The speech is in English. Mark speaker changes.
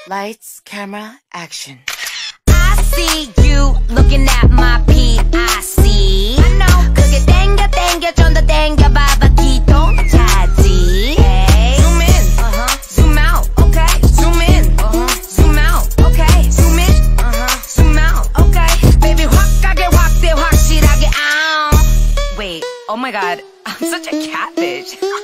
Speaker 1: Lights, camera, action.
Speaker 2: I see you looking at my PIC. I know. 그게 땡겨 좀 더 땡겨봐봐 기똥차지. Hey. Zoom in, zoom out, okay. Zoom in, zoom out, okay. Zoom in, zoom out, okay. Baby 확 가게 확대 확실하게. Wait, oh my god, I'm such a catfish.